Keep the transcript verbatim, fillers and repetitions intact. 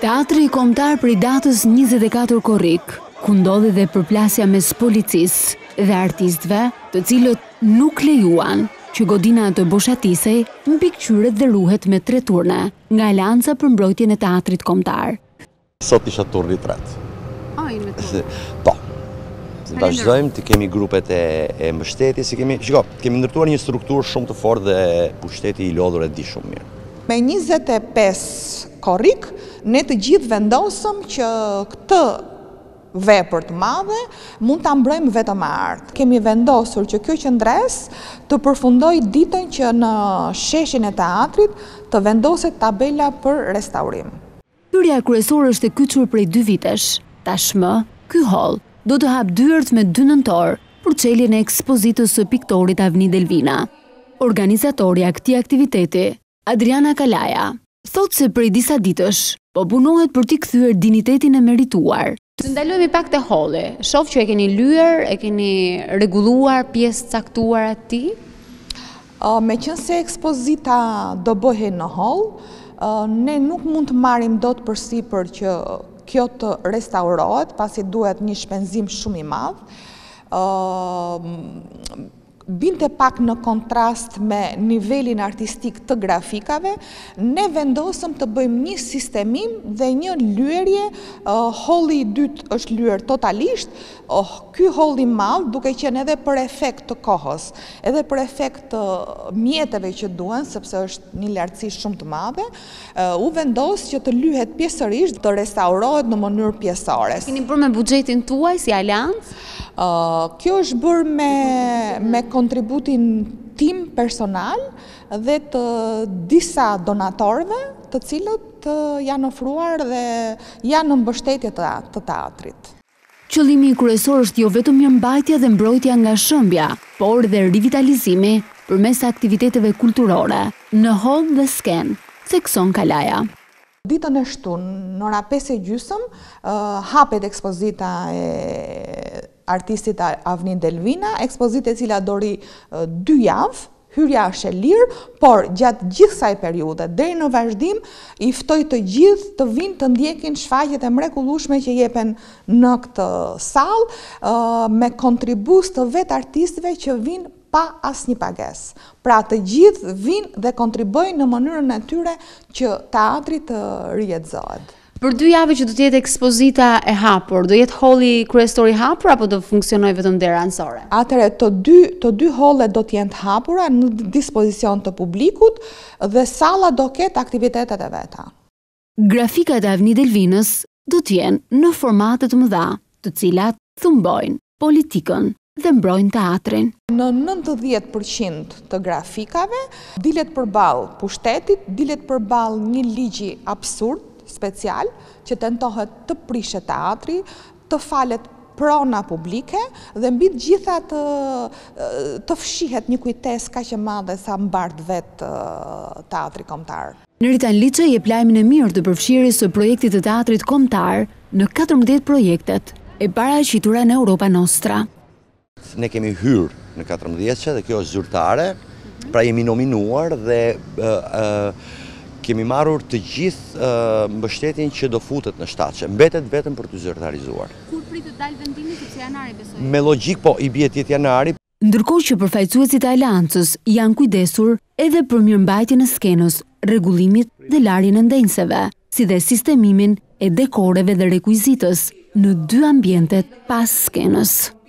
Teatri Kombëtar prej datës njëzet e katër korrik, ku ndodhi dhe përplasja mes policisë dhe artistëve, të cilët nuk lejuan që godina të boshatisej mbikëqyret dhe ruhet me tre turne nga Alianca për mbrojtjen e teatrit kombëtar. Sot isha turni i tretë. A, i me turni? Po. Vazhdojmë të kemi grupet e, e mbështetjes, si kemi, shiko, kemi ndërtuar një strukturë shumë të fortë dhe pushteti i lodhur e di shumë mirë. Me njëzet e pesë korrik, ne të gjithë vendosëm që këtë vepër të madhe mund ta mbrojmë vetëm me art. Kemi vendosur që kjo qendres të përfundoj ditën që në sheshin e teatrit të vendoset tabela për restaurim. Hyrja kryesore është e kyçur prej dy vitesh. Tashmë, ky hall do të hap dyert me dy nëntor për çeljen e ekspozitës së piktorit Avni Delvina. Organizatorja e këtij aktiviteti, Adriana Kalaja, thotë se prej disa ditësh po punohet për t'i kthyer dinjitetin e merituar. Të ndalojmë pak te holli. Shoh që e keni lyer, e keni rregulluar pjesë caktuara të tij. Uh, me qënë se ekspozita do bëhet në hall, uh, ne nuk mund të marrim dot përsipër që kjo të restaurohet, pasi duhet një shpenzim shumë i madh. Uh, binte pak në kontrast me nivelin artistik të grafikave, ne vendosëm të bëjmë një sistemim dhe një lyerje. Uh, holli i dytë është lyer totalisht, oh, ky holl i madh, duke qenë edhe për efekt të kohës, edhe për efekt të mjeteve që duhen, sepse është një lartësi shumë të madhe, uh, u vendos që të lyhet pjesërisht, të restaurohet në mënyrë pjesëore. Keni bërë me buxhetin tuaj si Aliancë? Uh, kjo është bërë me, me kontributin tim personal dhe të disa donatorëve, të cilët uh, janë ofruar dhe janë në mbështetje të, të teatrit. Qëllimi kryesor është jo vetëm mirëmbajtja dhe mbrojtja nga shëmbja, por dhe rivitalizimi përmes aktiviteteve kulturore në hall dhe sken, thekson Kalaja. Ditën e shtunë, në ora pesë e gjysmë, uh, hapet ekspozita e artistit Avni Delvina, ekspozita e cila do ri uh, dy javë, hyrja është e lirë, por gjatë gjithë kësaj periudhe, deri në vazhdim, i ftoj të gjithë të vinë të ndjekin shfaqjet e mrekullueshme që jepen në këtë sallë, uh, me kontribus të vetë artistëve që vinë pa asnjë pagesë. Pra të gjithë vinë dhe kontribojnë në mënyrën e tyre që teatri të rijetëzohet. Për dy javë që do të jetë ekspozita e hapur, do jetë holli kryesor i hapur apo do funksionojë vetëm dera anësore? Atëherë të dy të dy hollet do të jenë të hapura në dispozicion të publikut dhe salla do ketë aktivitetet e veta. Grafikat e Avni Delvinës do të jenë në formate të mëdha, të cilat thumbojnë politikën dhe mbrojnë teatrin. Në nëntëdhjetë përqind të grafikave dilet përballë pushtetit, dilet përballë një ligji absurd, special, që tentohet të prishet teatri, të falet prona publike dhe mbi të gjitha të, të fshihet një kujtesë kaq e madhe sa mbart vetë teatri kombëtar. Neritan Liçe jep lajmin e mirë të përfshirjes së projektit të teatrit kombëtar në katërmbëdhjetë projektet e paraqitura në Europa Nostra. Ne kemi hyrë në katërmbëdhjetë dhe kjo është zyrtare, pra jemi nominuar dhe uh, uh, kemi marrur të gjithë uh, mbështetjen që do futet në shtatje. Mbetet vetëm për të zyrtarizuar. Kur pritet dal vendimi, sepse janari besoj? Me logjik po, i bie tjetë janari. Ndërkohë që përfaqësuesit e Aleancës janë kujdesur edhe për mirëmbajtjen e skenës, rregullimit dhe larjen e ndenjseve, si dhe sistemimin e dekoreve dhe rekuizitës në dy ambientet pas skenës.